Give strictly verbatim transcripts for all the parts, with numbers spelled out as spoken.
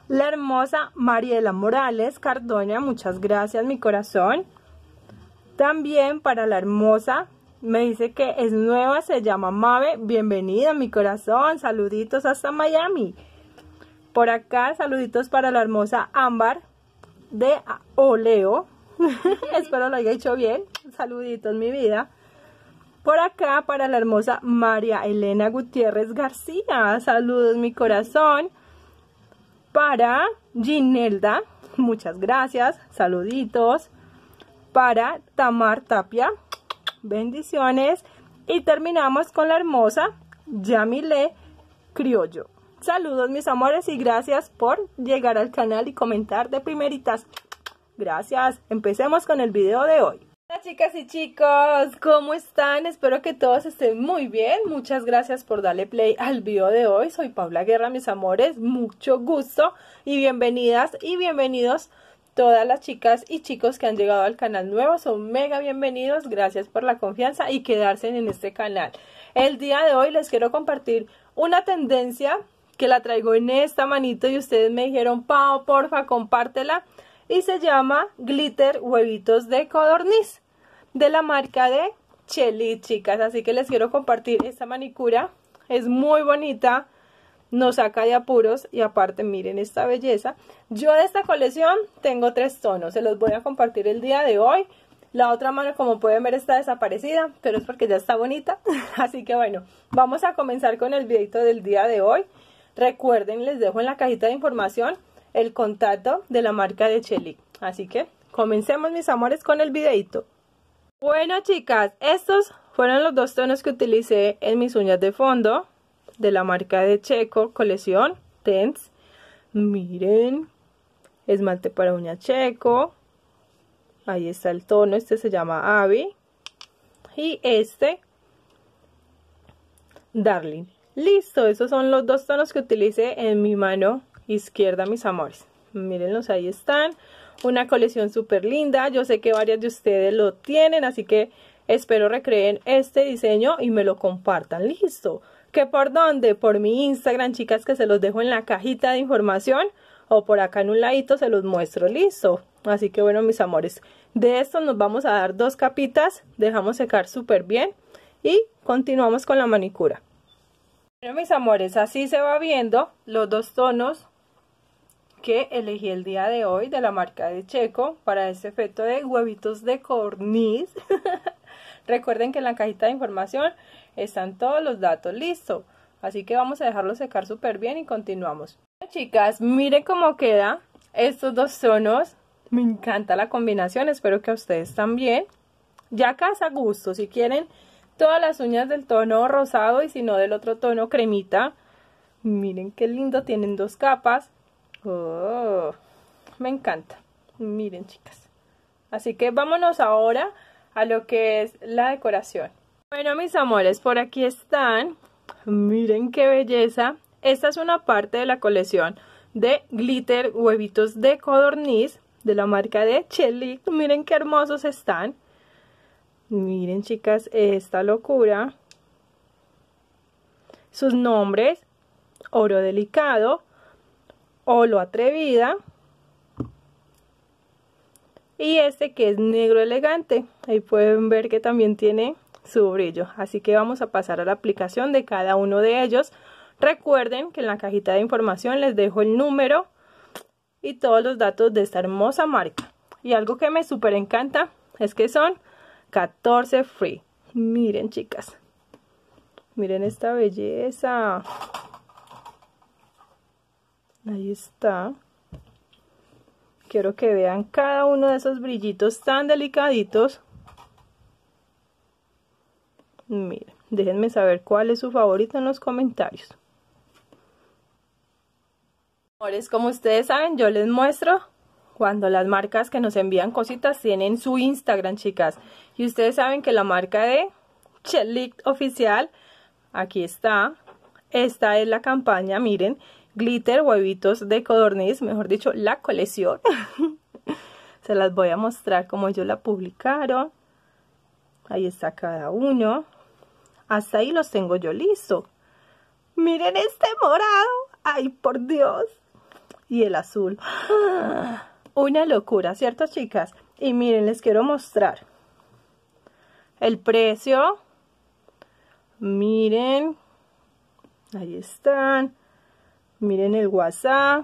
la hermosa Mariela Morales Cardona, muchas gracias mi corazón. También para la hermosa, me dice que es nueva, se llama Mabe, bienvenida mi corazón, saluditos hasta Miami. Por acá, saluditos para la hermosa Ámbar de Oleo, espero lo haya hecho bien, saluditos mi vida. Por acá para la hermosa María Elena Gutiérrez García, saludos mi corazón. Para Ginelda, muchas gracias, saluditos. Para Tamar Tapia, bendiciones. Y terminamos con la hermosa Yamile Criollo. Saludos mis amores y gracias por llegar al canal y comentar de primeritas. Gracias. Empecemos con el video de hoy. Hola chicas y chicos, ¿cómo están? Espero que todos estén muy bien. Muchas gracias por darle play al video de hoy. Soy Paula Guerra, mis amores. Mucho gusto y bienvenidas y bienvenidos todas las chicas y chicos que han llegado al canal nuevo. Son mega bienvenidos. Gracias por la confianza y quedarse en este canal. El día de hoy les quiero compartir una tendencia que la traigo en esta manito y ustedes me dijeron, Pau, porfa, compártela. Y se llama Glitter Huevitos de Codorniz, de la marca de Chelly, chicas. Así que les quiero compartir esta manicura. Es muy bonita, nos saca de apuros y aparte miren esta belleza. Yo de esta colección tengo tres tonos, se los voy a compartir el día de hoy. La otra mano, como pueden ver, está desaparecida, pero es porque ya está bonita. Así que bueno, vamos a comenzar con el videito del día de hoy. Recuerden, les dejo en la cajita de información el contacto de la marca de Chelly. Así que comencemos mis amores con el videito. Bueno chicas, estos fueron los dos tonos que utilicé en mis uñas de fondo de la marca de Checo, colección Tense. Miren, esmalte para uña Checo. Ahí está el tono, este se llama Abby. Y este, Darling. Listo, esos son los dos tonos que utilicé en mi mano izquierda, mis amores. Mírenlos, ahí están. Una colección súper linda. Yo sé que varias de ustedes lo tienen, así que espero recreen este diseño y me lo compartan. Listo. ¿Que por dónde? Por mi Instagram, chicas, que se los dejo en la cajita de información o por acá en un ladito se los muestro. Listo. Así que bueno, mis amores, de esto nos vamos a dar dos capitas. Dejamos secar súper bien y continuamos con la manicura. Bueno, mis amores, así se va viendo los dos tonos que elegí el día de hoy de la marca de Checo para este efecto de huevitos de codorniz. Recuerden que en la cajita de información están todos los datos. Listo, así que vamos a dejarlo secar súper bien y continuamos. Bueno, chicas, miren cómo queda estos dos tonos. Me encanta la combinación, espero que a ustedes también. Ya casa a gusto, si quieren todas las uñas del tono rosado y si no del otro tono cremita. Miren qué lindo, tienen dos capas. Oh, me encanta. Miren chicas. Así que vámonos ahora a lo que es la decoración. Bueno mis amores, por aquí están. Miren qué belleza. Esta es una parte de la colección de Glitter Huevitos de Codorniz de la marca de Chelly. Miren qué hermosos están. Miren chicas, esta locura. Sus nombres: Oro Delicado, Olo Atrevida y este que es Negro Elegante. Ahí pueden ver que también tiene su brillo. Así que vamos a pasar a la aplicación de cada uno de ellos. Recuerden que en la cajita de información les dejo el número y todos los datos de esta hermosa marca. Y algo que me súper encanta es que son catorce free. Miren chicas, miren esta belleza. Ahí está. Quiero que vean cada uno de esos brillitos tan delicaditos. Miren, déjenme saber cuál es su favorito en los comentarios. Amores, como ustedes saben, yo les muestro cuando las marcas que nos envían cositas tienen su Instagram, chicas. Y ustedes saben que la marca de Chelly Oficial, aquí está. Esta es la campaña, miren. Glitter Huevitos de Codorniz, mejor dicho, la colección. Se las voy a mostrar como ellos la publicaron. Ahí está cada uno. Hasta ahí los tengo yo listo. Miren este morado. Ay, por Dios. y el azul. Una locura, ¿cierto, chicas? Y miren, les quiero mostrar el precio. Miren, ahí están. Miren el WhatsApp.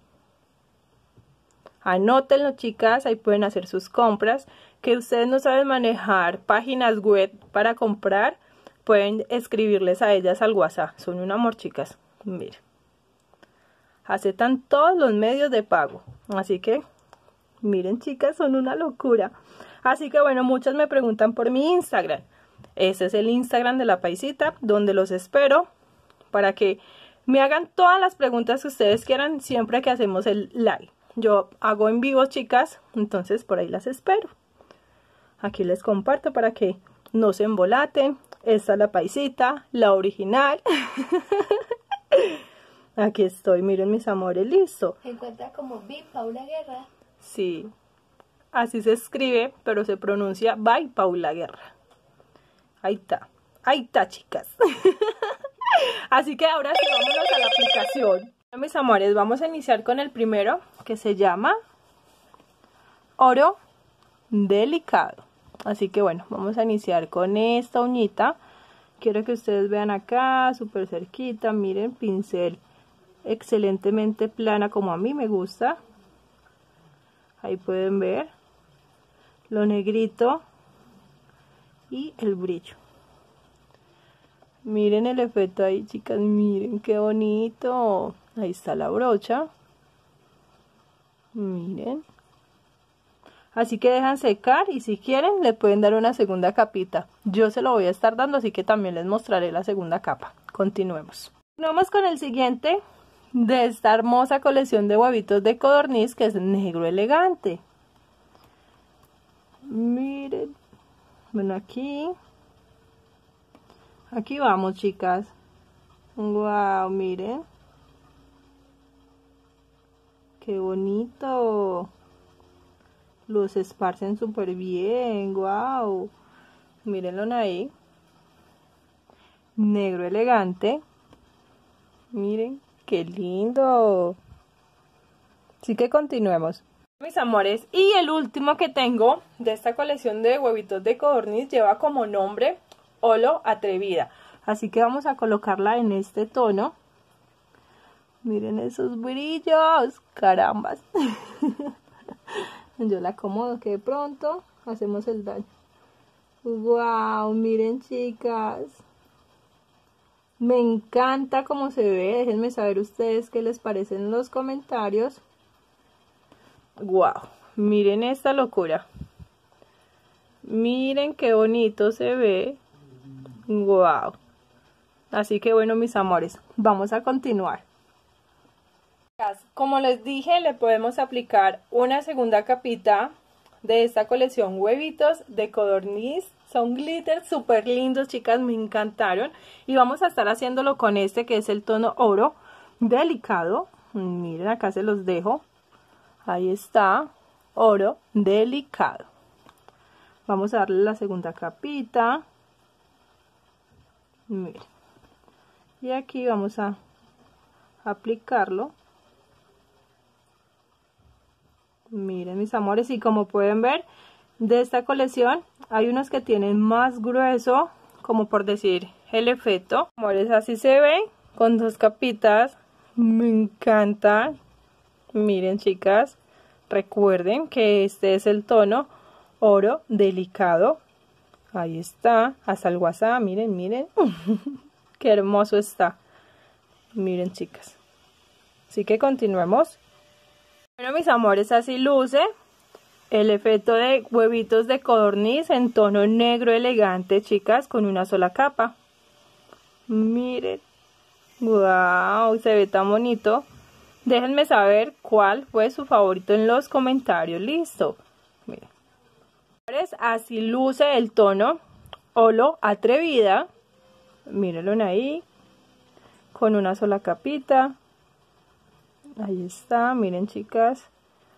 Anótenlo, chicas, ahí pueden hacer sus compras. Que ustedes no saben manejar páginas web para comprar, pueden escribirles a ellas al WhatsApp. Son un amor, chicas. Miren, aceptan todos los medios de pago. Así que, miren, chicas, son una locura. Así que bueno, muchas me preguntan por mi Instagram. Ese es el Instagram de La Paisita, donde los espero para que me hagan todas las preguntas que ustedes quieran siempre que hacemos el live. Yo hago en vivo, chicas, entonces por ahí las espero. Aquí les comparto para que no se embolaten. Esta es La Paisita, la original. Aquí estoy, miren mis amores, listo. Se encuentra como By Paula Guerra. Sí, así se escribe, pero se pronuncia By Paula Guerra. Ahí está, ahí está, chicas. Así que ahora sí, vámonos a la aplicación. Mis amores, vamos a iniciar con el primero, que se llama Oro Delicado. Así que bueno, vamos a iniciar con esta uñita. Quiero que ustedes vean acá, súper cerquita, miren, pincel excelentemente plana como a mí me gusta. Ahí pueden ver lo negrito y el brillo. Miren el efecto ahí, chicas, miren qué bonito. Ahí está la brocha. Miren. Así que dejan secar y si quieren le pueden dar una segunda capita. Yo se lo voy a estar dando, así que también les mostraré la segunda capa. Continuemos. Vamos con el siguiente de esta hermosa colección de huevitos de codorniz, que es negro elegante. Miren. Bueno, aquí. Aquí vamos, chicas. Wow, miren. Qué bonito. Los esparcen súper bien. Wow. Mírenlo ahí. Negro elegante. Miren, qué lindo. Así que continuemos. Mis amores, y el último que tengo de esta colección de huevitos de codorniz lleva como nombre Olo Atrevida. Así que vamos a colocarla en este tono. Miren esos brillos, carambas. Yo la acomodo que de pronto hacemos el daño. Wow, miren, chicas. Me encanta cómo se ve. Déjenme saber ustedes qué les parece en los comentarios. Wow, miren esta locura. Miren qué bonito se ve. Wow. Así que bueno, mis amores, vamos a continuar. Como les dije, le podemos aplicar una segunda capita de esta colección huevitos de codorniz. Son glitters súper lindos, chicas, me encantaron. Y vamos a estar haciéndolo con este que es el tono oro delicado. Miren, acá se los dejo. Ahí está, oro delicado. Vamos a darle la segunda capita. Miren. Y aquí vamos a aplicarlo. Miren, mis amores, y como pueden ver, de esta colección hay unos que tienen más grueso, como por decir el efecto. Amores, así se ve, con dos capitas. Me encanta. Miren, chicas, recuerden que este es el tono oro delicado. Ahí está, hasta el WhatsApp, miren, miren. Qué hermoso está. Miren, chicas. Así que continuemos. Bueno, mis amores, así luce el efecto de huevitos de codorniz en tono negro elegante, chicas, con una sola capa. Miren. Wow, se ve tan bonito. Déjenme saber cuál fue su favorito en los comentarios. Listo. Miren. Así luce el tono Olo Atrevida. Mírenlo ahí. Con una sola capita. Ahí está. Miren, chicas.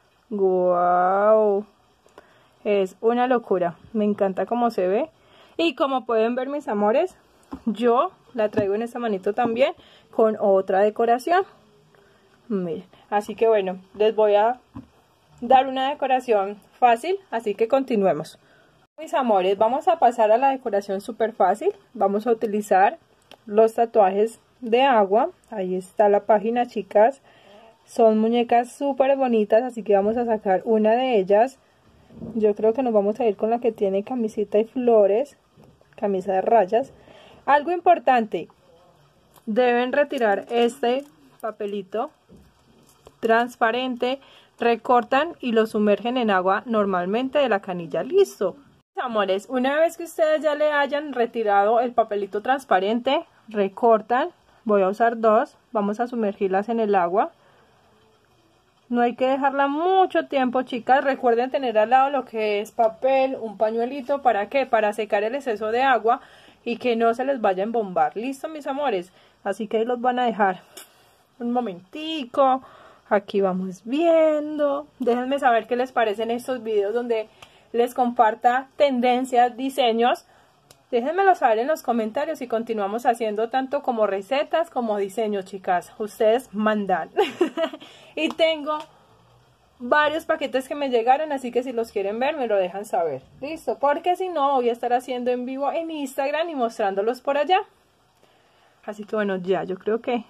Wow. Es una locura. Me encanta cómo se ve. Y como pueden ver, mis amores, yo la traigo en esta manito también con otra decoración. Miren, así que bueno, les voy a dar una decoración fácil, así que continuemos. Mis amores, vamos a pasar a la decoración súper fácil. Vamos a utilizar los tatuajes de agua. Ahí está la página, chicas. Son muñecas súper bonitas, así que vamos a sacar una de ellas. Yo creo que nos vamos a ir con la que tiene camisita y flores, camisa de rayas. Algo importante, deben retirar este papelito transparente, recortan y lo sumergen en agua normalmente de la canilla. Listo. Amores, una vez que ustedes ya le hayan retirado el papelito transparente, recortan. Voy a usar dos, vamos a sumergirlas en el agua. No hay que dejarla mucho tiempo, chicas. Recuerden tener al lado lo que es papel, un pañuelito. ¿Para qué? Para secar el exceso de agua y que no se les vaya a embombar. ¿Listo, mis amores? Así que ahí los van a dejar un momentico. Aquí vamos viendo. Déjenme saber qué les parecen estos videos donde les comparta tendencias, diseños. Déjenmelo saber en los comentarios y continuamos haciendo tanto como recetas como diseños, chicas. Ustedes mandan. Y tengo varios paquetes que me llegaron, así que si los quieren ver me lo dejan saber. Listo, porque si no voy a estar haciendo en vivo en Instagram y mostrándolos por allá. Así que bueno, ya, yo creo que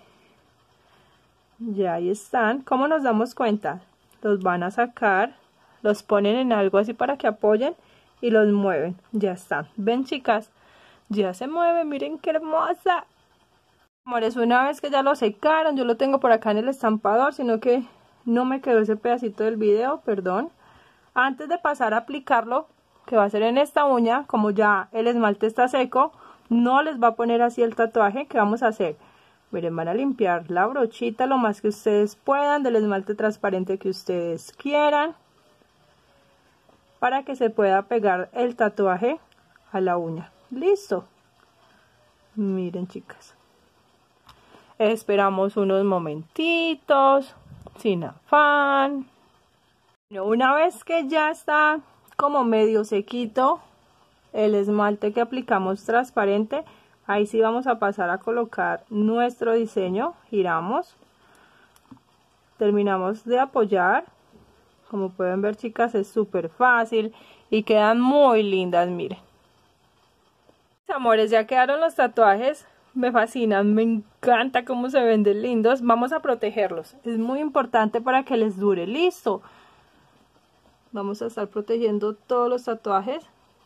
ya ahí están. ¿Cómo nos damos cuenta? Los van a sacar, los ponen en algo así para que apoyen y los mueven. Ya están. ¿Ven, chicas? Ya se mueve. Miren qué hermosa. Amores, una vez que ya lo secaron, yo lo tengo por acá en el estampador, sino que no me quedó ese pedacito del video, perdón. Antes de pasar a aplicarlo, que va a ser en esta uña, como ya el esmalte está seco, no les va a poner así el tatuaje. ¿Qué vamos a hacer? Miren, van a limpiar la brochita lo más que ustedes puedan del esmalte transparente que ustedes quieran, para que se pueda pegar el tatuaje a la uña. Listo. Miren, chicas. Esperamos unos momentitos, sin afán. Una vez que ya está como medio sequito el esmalte que aplicamos transparente, ahí sí vamos a pasar a colocar nuestro diseño. Giramos. Terminamos de apoyar. Como pueden ver, chicas, es súper fácil y quedan muy lindas, miren. Amores, ya quedaron los tatuajes. Me fascinan, me encanta cómo se ven de lindos. Vamos a protegerlos. Es muy importante para que les dure. Listo. Vamos a estar protegiendo todos los tatuajes.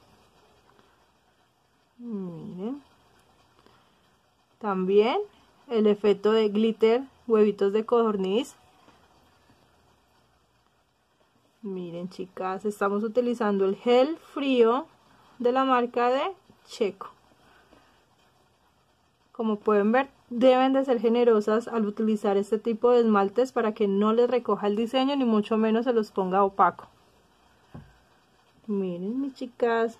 Miren. También el efecto de glitter, huevitos de codorniz. Miren, chicas, estamos utilizando el gel frío de la marca de Checo. Como pueden ver, deben de ser generosas al utilizar este tipo de esmaltes para que no les recoja el diseño ni mucho menos se los ponga opaco. Miren, mis chicas.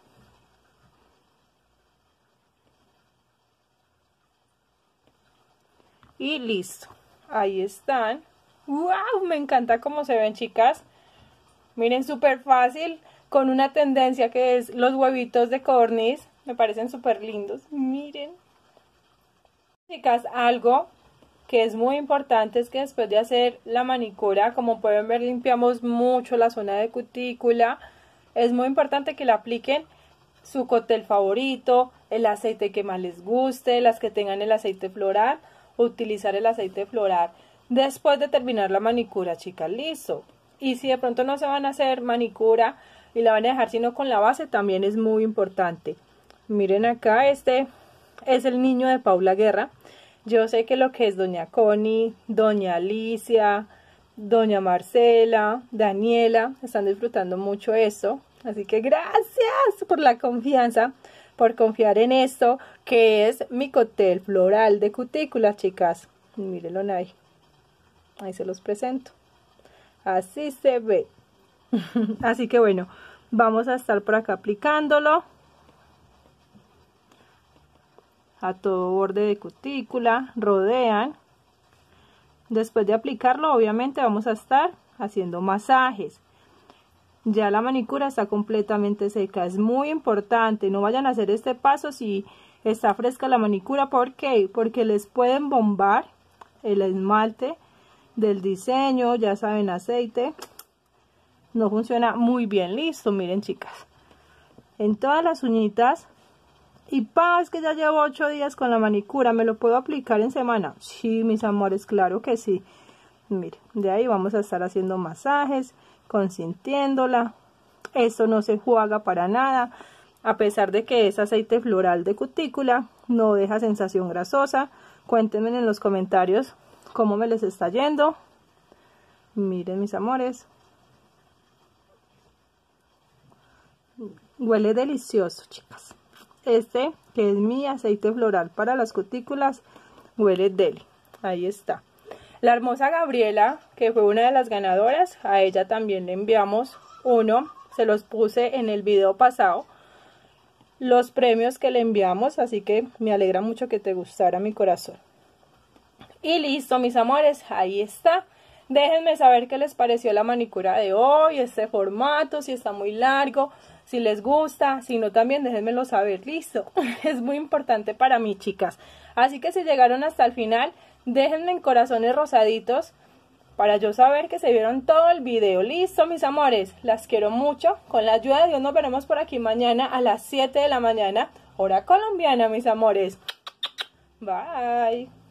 Y listo. Ahí están. ¡Wow! Me encanta cómo se ven, chicas. Miren, súper fácil, con una tendencia que es los huevitos de codorniz. Me parecen súper lindos. Miren. Chicas, algo que es muy importante es que después de hacer la manicura, como pueden ver, limpiamos mucho la zona de cutícula. Es muy importante que le apliquen su cóctel favorito, el aceite que más les guste, las que tengan el aceite floral, utilizar el aceite floral después de terminar la manicura, chicas. Listo. Y si de pronto no se van a hacer manicura y la van a dejar sino con la base, también es muy importante. Miren acá, este es el niño de Paula Guerra. Yo sé que lo que es doña Connie, doña Alicia, doña Marcela, Daniela, están disfrutando mucho esto. Así que gracias por la confianza, por confiar en esto, que es mi cóctel floral de cutícula, chicas. Mírenlo ahí. Ahí se los presento. Así se ve. Así que bueno, vamos a estar por acá aplicándolo a todo borde de cutícula. Rodean. Después de aplicarlo, obviamente vamos a estar haciendo masajes. Ya la manicura está completamente seca. Es muy importante, no vayan a hacer este paso si está fresca la manicura. ¿Por qué? Porque les pueden bombar el esmalte del diseño, ya saben, aceite. No funciona muy bien. Listo, miren chicas. En todas las uñitas. Y pa, es que ya llevo ocho días con la manicura. ¿Me lo puedo aplicar en semana? Sí, mis amores, claro que sí. Miren, de ahí vamos a estar haciendo masajes, consintiéndola. Esto no se enjuaga para nada. A pesar de que es aceite floral de cutícula, no deja sensación grasosa. Cuéntenme en los comentarios cómo me les está yendo. Miren, mis amores. Huele delicioso, chicas. Este, que es mi aceite floral para las cutículas, huele deli. Ahí está. La hermosa Gabriela, que fue una de las ganadoras, a ella también le enviamos uno. Se los puse en el video pasado, los premios que le enviamos, así que me alegra mucho que te gustara, mi corazón. Y listo, mis amores, ahí está. Déjenme saber qué les pareció la manicura de hoy, este formato, si está muy largo, si les gusta, si no también déjenmelo saber, listo. Es muy importante para mí, chicas. Así que si llegaron hasta el final, déjenme en corazones rosaditos para yo saber que se vieron todo el video. Listo, mis amores, las quiero mucho. Con la ayuda de Dios nos veremos por aquí mañana a las siete de la mañana, hora colombiana, mis amores. Bye.